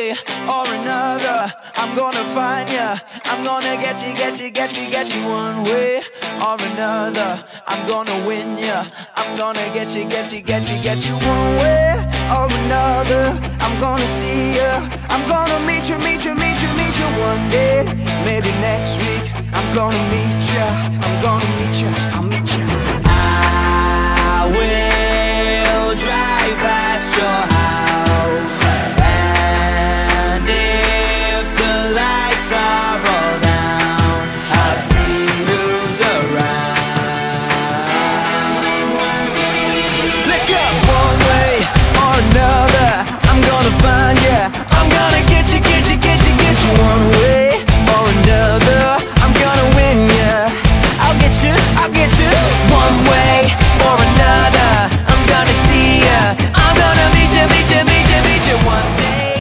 way or another, I'm gonna find ya. I'm gonna get you, get you, get you, get you one way or another. I'm gonna win ya. I'm gonna get you, get you, get you, get you one way or another. I'm gonna see ya. I'm gonna meet you, meet you, meet you, meet you one day. Maybe next week I'm gonna meet ya. I'm gonna meet ya. I'll meet ya. I will drive past your house, and if the lights are all down, I'll see who's around. Let's go! One way or another, I'm gonna find ya. I'm gonna get you, get you, get you, get you one way